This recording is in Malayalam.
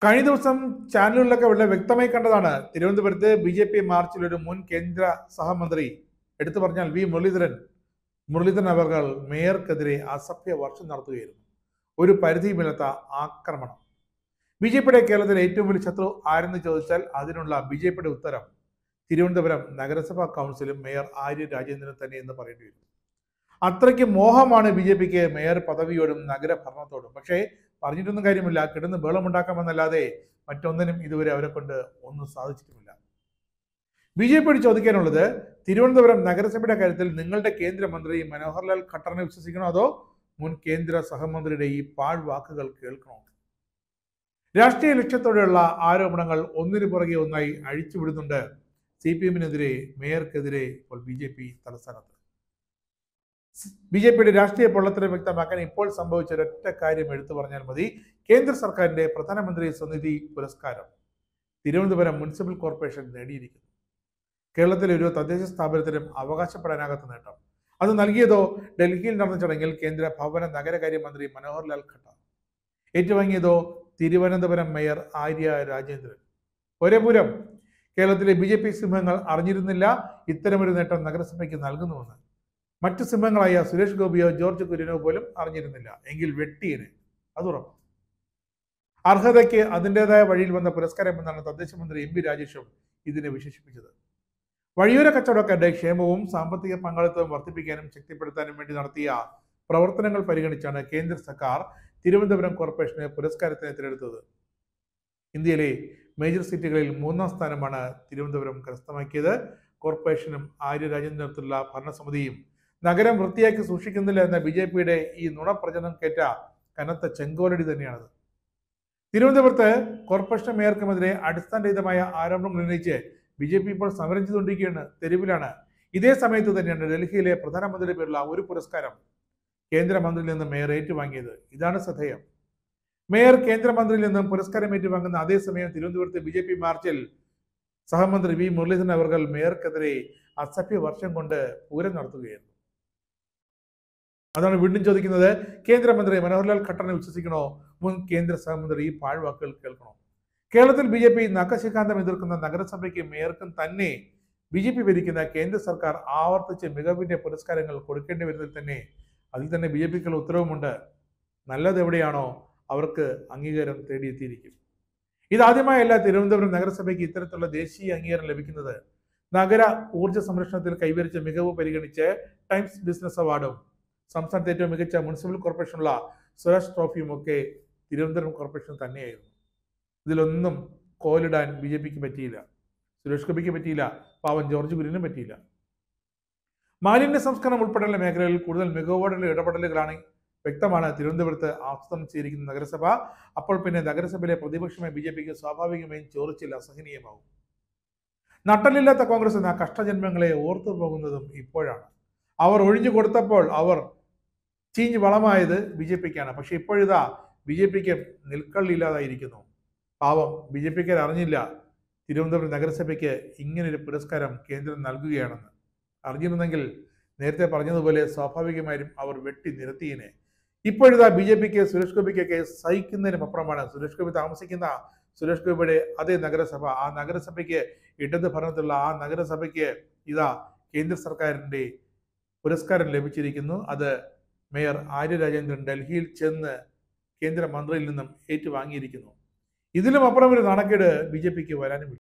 കഴിഞ്ഞ ദിവസം ചാനലുകളിലൊക്കെ വളരെ വ്യക്തമായി കണ്ടതാണ്. തിരുവനന്തപുരത്ത് ബി.ജെ.പി. മാർച്ചിൽ ഒരു മുൻ കേന്ദ്ര സഹമന്ത്രി, എടുത്തു പറഞ്ഞാൽ മുരളീധരൻ അവർ മേയർക്കെതിരെ അസഭ്യ വർഷം നടത്തുകയായിരുന്നു. ഒരു പരിധിയുമില്ലാത്ത ആക്രമണം. ബി.ജെ.പിയുടെ കേരളത്തിലെ ഏറ്റവും വലിയ ശത്രു ആരെന്ന് ചോദിച്ചാൽ അതിനുള്ള ബി.ജെ.പിയുടെ ഉത്തരം തിരുവനന്തപുരം നഗരസഭാ കൗൺസിലും മേയർ ആര്യ രാജേന്ദ്രൻ തന്നെ എന്ന് പറയേണ്ടി വരും. അത്രയ്ക്ക് മോഹമാണ് ബി.ജെ.പിക്ക് മേയർ പദവിയോടും നഗരഭരണത്തോടും. പക്ഷേ പറഞ്ഞിട്ടൊന്നും കാര്യമില്ല. കിടന്ന് ബഹളമുണ്ടാക്കാമെന്നല്ലാതെ മറ്റൊന്നിനും ഇതുവരെ അവരെ കൊണ്ട് ഒന്നും സാധിച്ചിട്ടുമില്ല. ബി.ജെ.പിയോട് ചോദിക്കാനുള്ളത്, തിരുവനന്തപുരം നഗരസഭയുടെ കാര്യത്തിൽ നിങ്ങളുടെ കേന്ദ്രമന്ത്രി മനോഹർലാൽ ഖട്ടറിനെ വിശ്വസിക്കണോ, അതോ മുൻ കേന്ദ്ര സഹമന്ത്രിയുടെ ഈ പാഴ്വാക്കുകൾ കേൾക്കണോ? രാഷ്ട്രീയ ലക്ഷ്യത്തോടെയുള്ള ആരോപണങ്ങൾ ഒന്നിനു പുറകെ ഒന്നായി അഴിച്ചുവിടുന്നുണ്ട് CPM-നെതിരെ, മേയർക്കെതിരെ ഇപ്പോൾ ബി.ജെ.പി. തലസ്ഥാനത്ത്. ബി.ജെ.പിയുടെ രാഷ്ട്രീയ പൊള്ളത്തരം വ്യക്തമാക്കാൻ ഇപ്പോൾ സംഭവിച്ച ഒരൊറ്റ കാര്യം എടുത്തു പറഞ്ഞാൽ മതി. കേന്ദ്ര സർക്കാരിന്റെ പ്രധാനമന്ത്രി സ്വനിധി പുരസ്കാരം തിരുവനന്തപുരം മുനിസിപ്പൽ കോർപ്പറേഷൻ നേടിയിരിക്കുന്നു. കേരളത്തിലെ ഒരു തദ്ദേശ സ്ഥാപനത്തിനും അവകാശപ്പെടാനാകാത്ത നേട്ടം. അത് നൽകിയതോ ഡൽഹിയിൽ നടന്ന ചടങ്ങിൽ കേന്ദ്ര ഭവന നഗരകാര്യ മന്ത്രി മനോഹർലാൽ ഖട്ടർ. ഏറ്റുവാങ്ങിയതോ തിരുവനന്തപുരം മേയർ ആര്യ രാജേന്ദ്രൻ. ഒരേ പൂരം. കേരളത്തിലെ ബി.ജെ.പി. സിംഹങ്ങൾ അറിഞ്ഞിരുന്നില്ല ഇത്തരമൊരു നേട്ടം നഗരസഭയ്ക്ക് നൽകുന്നുവെന്ന്. മറ്റു സിംഹങ്ങളായ സുരേഷ് ഗോപിയോ ജോർജ് കുര്യനോ പോലും അറിഞ്ഞിരുന്നില്ല. എങ്കിൽ വെട്ടിയന്, അതുറപ്പ്. അർഹതയ്ക്ക് അതിൻ്റെതായ വഴിയിൽ വന്ന പുരസ്കാരം എന്നാണ് തദ്ദേശ മന്ത്രി എം.പി. രാജേഷും ഇതിനെ വിശേഷിപ്പിച്ചത്. വഴിയോര കച്ചവടക്കാരുടെ ക്ഷേമവും സാമ്പത്തിക പങ്കാളിത്തവും വർദ്ധിപ്പിക്കാനും ശക്തിപ്പെടുത്താനും വേണ്ടി നടത്തിയ പ്രവർത്തനങ്ങൾ പരിഗണിച്ചാണ് കേന്ദ്ര സർക്കാർ തിരുവനന്തപുരം കോർപ്പറേഷന് പുരസ്കാരത്തിന് തിരഞ്ഞെടുത്തത്. ഇന്ത്യയിലെ മേജർ സിറ്റികളിൽ 3ാം സ്ഥാനമാണ് തിരുവനന്തപുരം കരസ്ഥമാക്കിയത്. കോർപ്പറേഷനും ആര്യ രാജേന്ദ്രനുള്ള ഭരണസമിതിയും നഗരം വൃത്തിയാക്കി സൂക്ഷിക്കുന്നില്ല എന്ന ബി.ജെ.പിയുടെ ഈ നുണപ്രചരണം കേറ്റ കനത്ത ചെങ്കോലടി തന്നെയാണത്. തിരുവനന്തപുരത്ത് കോർപ്പറേഷൻ മേയർക്കുമെതിരെ അടിസ്ഥാനരഹിതമായ ആരോപണങ്ങൾ ഉന്നയിച്ച് ബി.ജെ.പി. ഇപ്പോൾ സമരം ചെയ്തുകൊണ്ടിരിക്കുകയാണ്, തെരുവിലാണ്. ഇതേ സമയത്ത് തന്നെയാണ് ഡൽഹിയിലെ പ്രധാനമന്ത്രിയുടെ പേരുള്ള ഒരു പുരസ്കാരം കേന്ദ്രമന്ത്രിയിൽ നിന്നും മേയർ ഏറ്റുവാങ്ങിയത്. ഇതാണ് ശ്രദ്ധേയം. മേയർ കേന്ദ്രമന്ത്രിയിൽ നിന്നും പുരസ്കാരം ഏറ്റുവാങ്ങുന്ന അതേസമയം തിരുവനന്തപുരത്ത് ബി.ജെ.പി. മാർച്ചിൽ സഹമന്ത്രി വി മുരളീധരൻ അവർ മേയർക്കെതിരെ അസഭ്യ വർഷം കൊണ്ട് പൂരം നടത്തുകയായിരുന്നു. അതാണ് വീണ്ടും ചോദിക്കുന്നത്, കേന്ദ്രമന്ത്രി മനോഹർലാൽ ഖട്ടറിനെ വിശ്വസിക്കണോ, മുൻ കേന്ദ്ര സഹമന്ത്രി ഈ പാഴ്വാക്കുകൾ കേൾക്കണോ? കേരളത്തിൽ ബി.ജെ.പി. നഖശിഖാന്തം എതിർക്കുന്ന നഗരസഭയ്ക്ക് മേയർക്കും തന്നെ ബി.ജെ.പി. ഭരിക്കുന്ന കേന്ദ്ര സർക്കാർ ആവർത്തിച്ച് മികവിന്റെ പുരസ്കാരങ്ങൾ കൊടുക്കേണ്ടി വരുന്നതിൽ തന്നെ അതിൽ തന്നെ ബി.ജെ.പിക്കുള്ള ഉത്തരവുമുണ്ട്. നല്ലത് എവിടെയാണോ അവർക്ക് അംഗീകാരം തേടിയെത്തിയിരിക്കും. ഇതാദ്യമായല്ല തിരുവനന്തപുരം നഗരസഭയ്ക്ക് ഇത്തരത്തിലുള്ള ദേശീയ അംഗീകാരം ലഭിക്കുന്നത്. നഗര ഊർജ്ജ സംരക്ഷണത്തിൽ കൈവരിച്ച മികവ് പരിഗണിച്ച് ടൈംസ് ബിസിനസ് അവാർഡും സംസ്ഥാനത്തെ ഏറ്റവും മികച്ച മുനിസിപ്പൽ കോർപ്പറേഷനുള്ള സ്വരാജ് ട്രോഫിയും ഒക്കെ തിരുവനന്തപുരം കോർപ്പറേഷൻ തന്നെയായിരുന്നു. ഇതിലൊന്നും കോലിടാൻ ബി.ജെ.പിക്ക് പറ്റിയില്ല, സുരേഷ് ഗോപിക്ക് പറ്റിയില്ല, പാവൻ ജോർജ് കുര്യനും പറ്റിയില്ല. മാലിന്യ സംസ്കരണം ഉൾപ്പെടെയുള്ള മേഖലകളിൽ കൂടുതൽ മികവോടെയുള്ള ഇടപെടലുകളാണ് വ്യക്തമാണ് തിരുവനന്തപുരത്ത് ആസൂത്രണം ചെയ്തിരിക്കുന്ന നഗരസഭ. അപ്പോൾ പിന്നെ നഗരസഭയിലെ പ്രതിപക്ഷമായ ബി.ജെ.പിക്ക് സ്വാഭാവികമായും ചോറിച്ചിൽ അസഹനീയമാവും. നട്ടലില്ലാത്ത കോൺഗ്രസ് എന്ന കഷ്ടജന്മങ്ങളെ ഓർത്തു പോകുന്നതും ഇപ്പോഴാണ്. അവർ ഒഴിഞ്ഞു കൊടുത്തപ്പോൾ അവർ ചീഞ്ഞ് വളമായത് ബി.ജെ.പിക്കാണ്. പക്ഷെ ഇപ്പോഴിതാ ബി.ജെ.പിക്ക് നിൽക്കള്ളില്ലാതായിരിക്കുന്നു. പാവം ബി.ജെ.പിക്കാർ അറിഞ്ഞില്ല തിരുവനന്തപുരം നഗരസഭയ്ക്ക് ഇങ്ങനൊരു പുരസ്കാരം കേന്ദ്രം നൽകുകയാണെന്ന്. അറിഞ്ഞിരുന്നെങ്കിൽ നേരത്തെ പറഞ്ഞതുപോലെ സ്വാഭാവികമായും അവർ വെട്ടി നിരത്തിയനെ. ഇപ്പോഴിതാ ബി.ജെ.പിക്ക് സുരേഷ് ഗോപിക്കൊക്കെ സഹിക്കുന്നതിനും അപ്പുറമാണ്. സുരേഷ് ഗോപി താമസിക്കുന്ന സുരേഷ് ഗോപിയുടെ അതേ നഗരസഭ, ആ നഗരസഭയ്ക്ക് ഇടത് ഭരണത്തിലുള്ള ആ നഗരസഭയ്ക്ക് ഇതാ കേന്ദ്ര സർക്കാരിൻ്റെ പുരസ്കാരം ലഭിച്ചിരിക്കുന്നു. അത് മേയർ ആര്യ രാജേന്ദ്രൻ ഡൽഹിയിൽ ചെന്ന് കേന്ദ്രമന്ത്രിയിൽ നിന്നും ഏറ്റുവാങ്ങിയിരിക്കുന്നു. ഇതിലും അപ്പുറം ഒരു നാണക്കേട് ബി.ജെ.പിക്ക് വരാനുമില്ല.